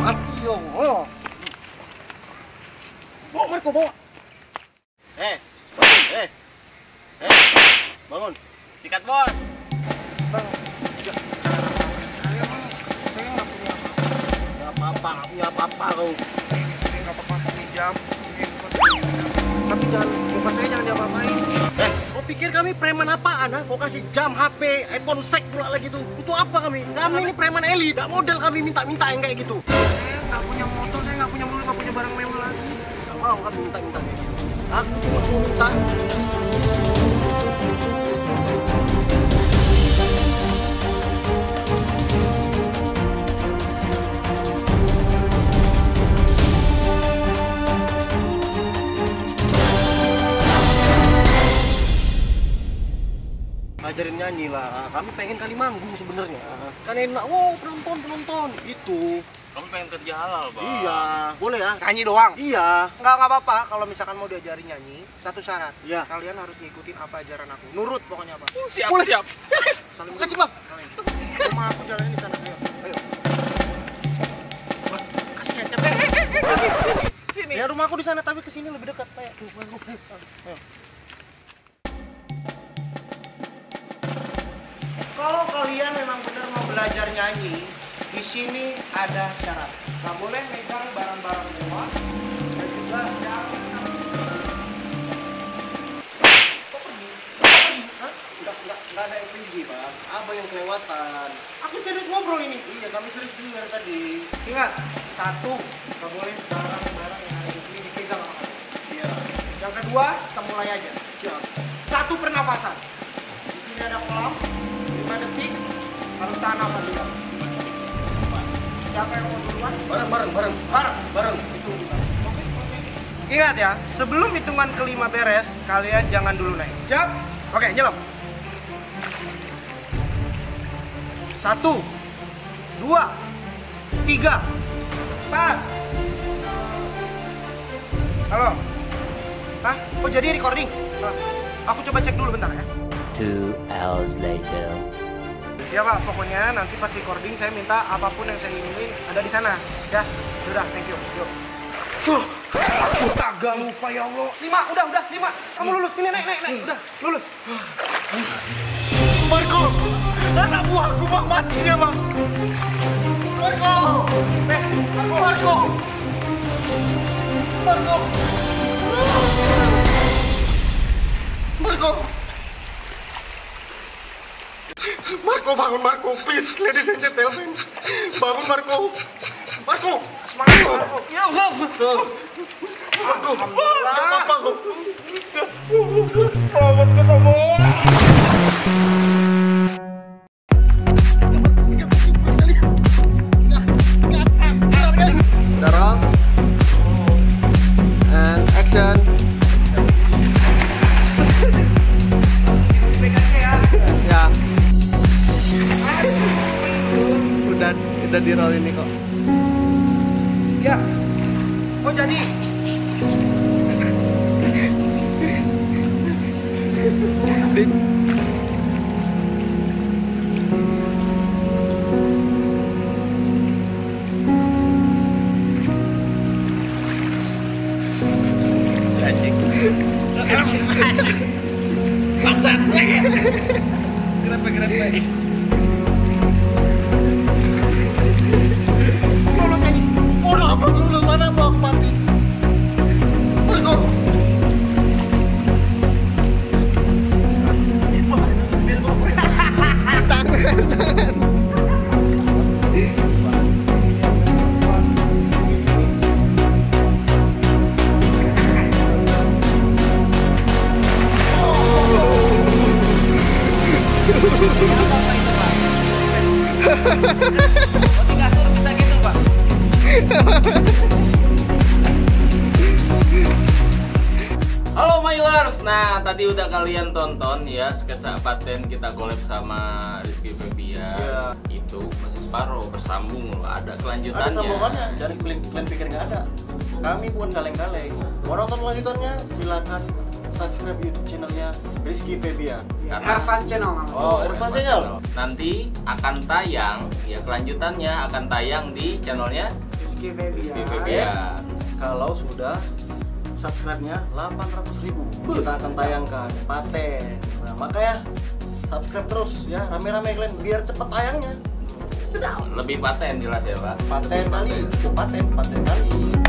mati yo. Oh. Bawa Marco, bawa. Bangun. Sikat bos. Bang, saya nggak punya apa-apa, nggak punya apa-apa kau. Saya nggak apa-apa pinjam. Tapi jangan, muka saya jangan diapa-apain. Kau pikir kami preman apaan? Kau kasih jam, HP, iPhone sek pula lagi tuh. Untuk apa kami? Kami ini preman elit, gak model kami minta-minta yang kayak gitu. Saya nggak punya motor, saya nggak punya mobil, nggak punya barang mewah lagi. Gak mau kami minta-minta kayak gitu. Aku cuma mau minta. Ajarin nyanyi lah, kami pengen kali manggung sebenarnya. Kan enak, wow penonton gitu. Kamu pengen kerja halal, Bang? Iya, boleh ya? Nyanyi doang? Iya. Nggak apa-apa, kalau misalkan mau diajarin nyanyi, satu syarat. Iya. Kalian harus ngikutin apa ajaran aku. Nurut pokoknya, Pak. Siap, Boleh. siap. Saling Makasih, Bang. Rumah aku jalannya di sana, ayo. Kasih kecap. Sini. Ya rumah aku di sana, tapi kesini lebih dekat. Ayo. Ayo. Kalau kalian memang benar mau belajar nyanyi, di sini ada syarat. Nggak boleh megang barang-barang mewah dan juga jangan. Kok pergi? Hah? Nggak ada yang pergi, Bang. Abang yang kelewatan. Aku serius ngobrol ini. Iya, kami serius dengar tadi. Ingat, satu, nggak boleh barang-barang yang ada di sini dipegang sama kalian. Iya. Yang kedua, kita mulai aja. Siap. Satu pernapasan. Di sini ada kolam, 5 detik, harus tahan nafas juga. Siapa yang mau duluan? Bareng. Bareng. Itu. Ingat ya, sebelum hitungan kelima beres, kalian jangan dulu naik. Siap? Oke, nyelam. 1, 2, 3, 4. Halo? Hah? Kok jadi recording? Aku coba cek dulu bentar ya. 2 hours later. Ya Pak, pokoknya nanti pas recording saya minta apapun yang saya inginin ada di sana. Ya, udah, thank you. Yuk. Aku kagak lupa ya Allah. 5, udah, 5. Kamu lulus, sini naik. Udah, lulus. Marco, anak buahku Bang mati dia Bang. Marco, Marco, bangun Marco, please, ladies and gentlemen, bangun Marco. Semangat Marco. Ya Allah. Marco, nggak apa-apa kok. Selamat ketemu. Dorong. And action. Ya. Udah di roll ini kok. Ya. Oh jadi. Bangsat. Kenapa? Lulus ini. Udah apa lulus mana mau aku mati? Marco. Tangan. Halo Mailers, nah tadi udah kalian tonton ya sketsa paten kita collab sama Rizky Febian. Iya. Itu masih separuh, bersambung loh, ada kelanjutannya. Ada sambungannya, dari kalian pikir nggak ada. Kami bukan kaleng-kaleng. Mau nonton lanjutannya? Silakan subscribe YouTube channelnya Rizky Febian. Arfas Channel namanya. Oh, Irfan Channel. Nanti akan tayang, ya kelanjutannya akan tayang di channelnya Rizky Febian. Rizky Febian. Kalau sudah subscribe-nya 800.000 kita akan tayangkan paten. Nah makanya subscribe terus ya, rame-rame kalian biar cepet tayangnya. Sedap. Lebih paten jelas ya Pak. Paten kali, paten kali.